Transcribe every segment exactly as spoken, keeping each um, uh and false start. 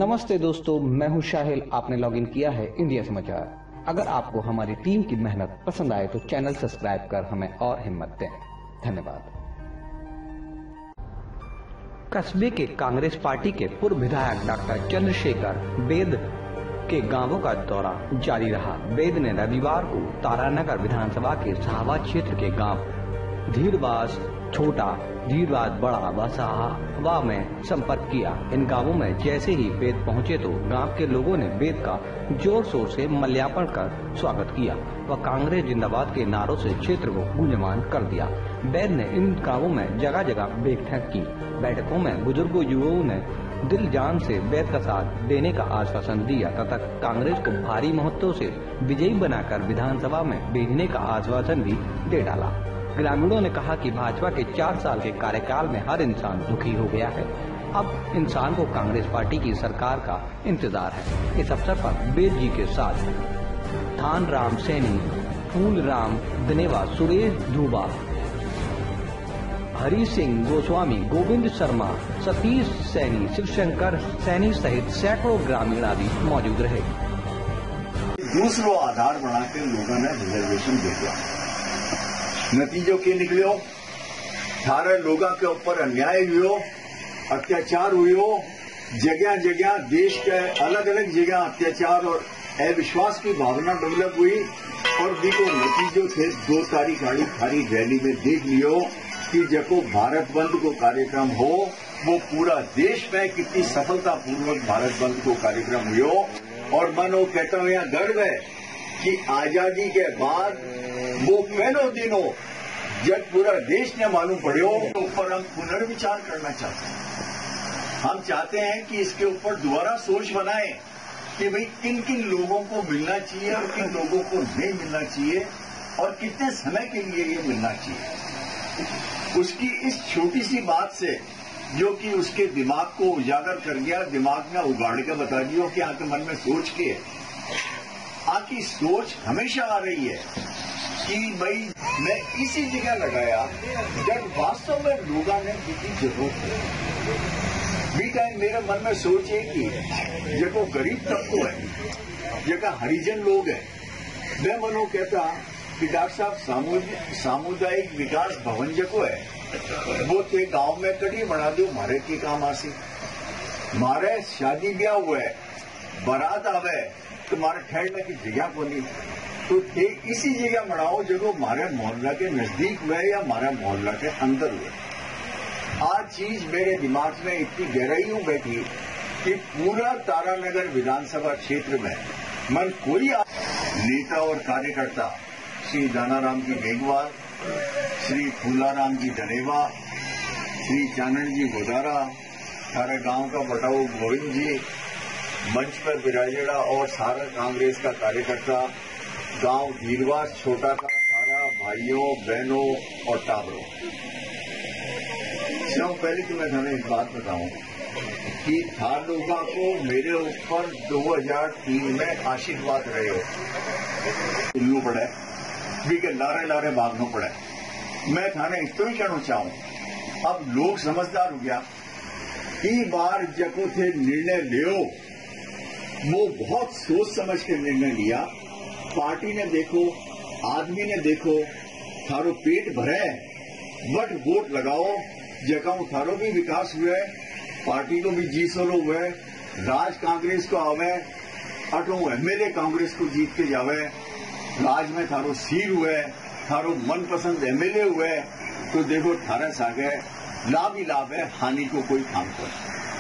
नमस्ते दोस्तों, मैं हूं शाहिल। आपने लॉगिन किया है इंडिया समाचार। अगर आपको हमारी टीम की मेहनत पसंद आए तो चैनल सब्सक्राइब कर हमें और हिम्मत दें। धन्यवाद। कस्बे के कांग्रेस पार्टी के पूर्व विधायक डॉक्टर चंद्रशेखर बेद के गांवों का दौरा जारी रहा। बेद ने रविवार को तारानगर विधानसभा के शाहबाद क्षेत्र के गांव धीरवास छोटा, धीरवास बड़ा व साहवा में संपर्क किया। इन गांवों में जैसे ही बेद पहुंचे तो गांव के लोगों ने बेद का जोर शोर से माल्यार्पण कर स्वागत किया व कांग्रेस जिंदाबाद के नारों से क्षेत्र को गूंजमान कर दिया। बेद ने इन गांवों में जगह जगह बैठक की। बैठकों में बुजुर्गों युवाओं ने दिल जान से बेद का साथ देने का आश्वासन दिया तथा कांग्रेस को भारी महत्व से विजयी बनाकर विधानसभा में भेजने का आश्वासन भी दे डाला। ग्रामीणों ने कहा कि भाजपा के चार साल के कार्यकाल में हर इंसान दुखी हो गया है। अब इंसान को कांग्रेस पार्टी की सरकार का इंतजार है। इस अवसर पर बेद जी के साथ थान राम सैनी, फूल राम दनेवा, सुरेश धुबा, हरि सिंह गोस्वामी, गोविंद शर्मा, सतीश सैनी, शिवशंकर सैनी सहित सैकड़ों ग्रामीण आदि मौजूद रहे। दूसरों आधार बनाकर लोगों ने रिजर्वेशन दे दिया। नतीजों के निकलो, अठारह लोगों के ऊपर अन्याय हुए, अत्याचार हुए, जगह जगह देश के अलग अलग जगह अत्याचार और अविश्वास की भावना डेवलप हुई और देखो नतीजों थे दो तारीख आड़ी थारी रैली में देख लियो कि जब भारत बंद को कार्यक्रम हो वो पूरा देश में कितनी सफलतापूर्वक भारत बंद को कार्यक्रम हुआ। और मैं वो कहता हूं यहाँ गर्व है कि आजादी के बाद वो पहले दिनों जब पूरा देश ने मालूम पड़े तो ऊपर हम पुनर्विचार करना चाहते हैं। हम चाहते हैं कि इसके ऊपर दोबारा सोच बनाएं कि भाई किन किन लोगों को मिलना चाहिए और किन लोगों को नहीं मिलना चाहिए और कितने समय के लिए ये मिलना चाहिए। उसकी इस छोटी सी बात से जो कि उसके दिमाग को उजागर कर गया, दिमाग में उगाड़ के बता दियो कि आपके मन में सोच के आपकी सोच हमेशा आ रही है कि भाई मैं इसी जगह लगाया जब वास्तव में लोगों ने किसी जरूरत है। भी टाइम मेरे मन में सोच है कि जगह गरीब तबको है, जगह हरिजन लोग है, मैं मनो कहता कि डॉक्टर साहब सामुदायिक विकास भवन जको है वो ते गांव में कड़ी बना दो, मारे के काम आसी। मारे शादी ब्याह हुआ है, बारात आवे तो मारे ठहरने की जगह को नहीं, तो ते इसी जगह बनाओ जगह मारे मोहल्ला के नजदीक हुए या मारे मोहल्ला के अंदर हुए। आज चीज मेरे दिमाग में इतनी गहराई में बैठी कि पूरा तारानगर विधानसभा क्षेत्र में मन कोई नेता और कार्यकर्ता श्री दानाराम जी मेघवाल, श्री फूलाराम जी दनेवा, श्री चानन जी गोदारा, सारे गांव का बटाऊ गोविंद जी, मंच पर विराजेड़ा और सारा कांग्रेस का कार्यकर्ता, गांव धीरवास छोटा का सारा भाइयों बहनों और टाबरों। सब पहले तो मैं तुम्हें एक बात बताऊं कि थार लोगों को मेरे ऊपर दो हज़ार तीन में आशीर्वाद रहे हो इल्लू पड़े भी के लारे लारे भागनो पड़े। मैं थाने इतो ही कहना चाहूं अब लोग समझदार हो गया। कई बार जको थे निर्णय लियो वो बहुत सोच समझ के निर्णय लिया। पार्टी ने देखो, आदमी ने देखो, थारो पेट भरे बट वोट लगाओ, जगह थारो भी विकास हुए, पार्टी को भी जीत सो हुए, राज कांग्रेस को आवे, अटो एमएलए कांग्रेस को जीत के जावे, राज में थारो सीर हुए, थारो मनपसंद एमएलए हुए, तो देखो थारे सागे लाभ ही लाभ है, हानि को कोई काम कर।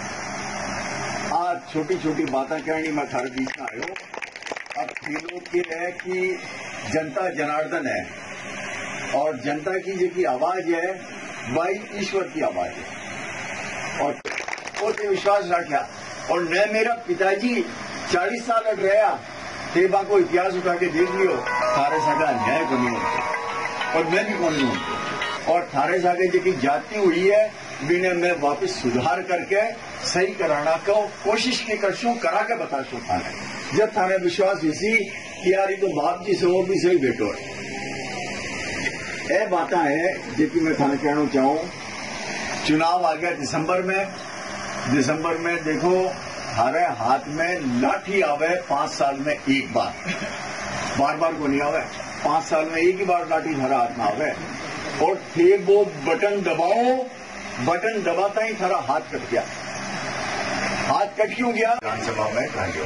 आज छोटी छोटी बातें कहनी मैं थारे बीच में आयो। अब खेलों के है कि जनता जनार्दन है और जनता की जो आवाज है भाई ईश्वर की आवाज है और वो विश्वास रखा। और न मेरा पिताजी चालीस साल अट रहा तेबा को इतिहास उठा के देख लियो, थारे सागा अन्याय को नहीं होता और मैं भी कौन नहीं हूं। और थारे सागे जो जाति हुई है बिना मैं वापस सुधार करके सही कराना को कोशिश की करशू करा के बता सो थाने जब थाने विश्वास इसी कि यार तो बाप जी से वो भी सही बेटो है। ये बात है जो मैं थाने कहना चाहूं। चुनाव आ गया दिसंबर में, दिसंबर में देखो थारे हाथ में लाठी आवे पांच साल में एक बार, बार बार को नहीं आवे, पांच साल में एक ही बार लाठी थारा हाथ में आवे, और थे वो बटन दबाओ, बटन दबाता ही थारा हाथ कट गया। हाथ कट क्यों गया? विधानसभा में कहा गया।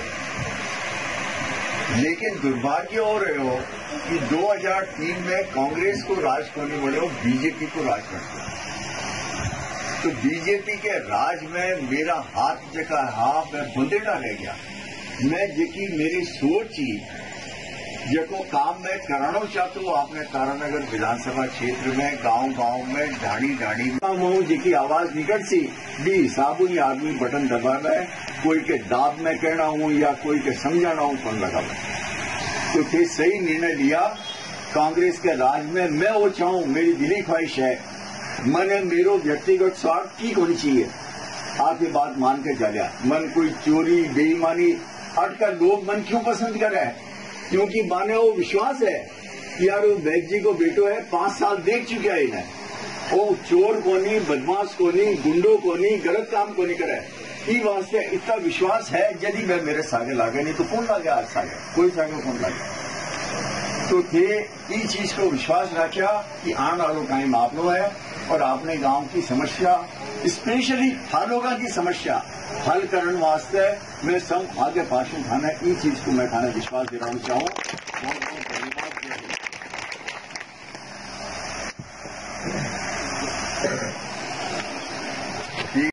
लेकिन दुर्भाग्य हो रहे हो कि दो हज़ार तीन में कांग्रेस को राज करने वाले हो, बीजेपी को राज करते हो। तो बीजेपी के राज में मेरा हाथ जका हाँ मैं बंदेला रह गया। मैं जेकी मेरी सोच ही जको काम मैं कराना चाहता हूँ, आपने तारानगर विधानसभा क्षेत्र में गांव गांव में ढाणी ढाणी में जेकी आवाज निकट सी भी हिसाबू ही आदमी बटन दबाना है, कोई के दाब में कहना हूं या कोई के समझाना हूं कौन लगा। तो थे सही निर्णय लिया कांग्रेस के राज में। मैं वो चाहूं, मेरी दिली ख्वाहिश है, मैंने मेरो व्यक्तिगत स्वार्थ की होनी चाहिए। आप ये बात मान के चलिया, मन कोई चोरी बेईमानी आजकल लोग मन क्यों पसंद कर रहे हैं? क्योंकि माने वो विश्वास है कि यार वो बैग जी को बेटो है, पांच साल देख चुके हैं इन्हें, वो चोर को नहीं, बदमाश को नहीं, गुंडों को नहीं, गलत काम को नहीं करे। ई वास्ते इतना विश्वास है, यदि मैं मेरे सागे लागे नहीं तो कौन लागे? आज सागे कोई सागे कौन लागे? तो थे ई चीज को विश्वास रखा कि आने वालों टाइम आप लोग है और आपने गांव की समस्या, स्पेशली थालोगा की समस्या हल करने वास्ते मैं सब आगे पाछू खाना ई चीज को मैं खाना विश्वास दिलाना चाहूँ।